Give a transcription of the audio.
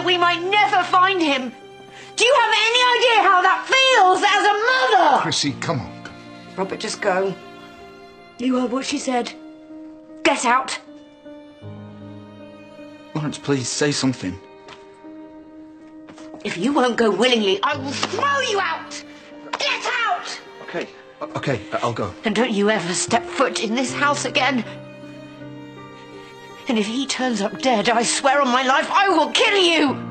that we might never find him. Do you have any idea how that feels as a mother? Chrissy, come on. Robert, just go. You heard what she said. Get out. Lawrence, please, say something. If you won't go willingly, I will throw you out! Get out! Okay, I'll go. And don't you ever step foot in this house again. And if he turns up dead, I swear on my life, I will kill you!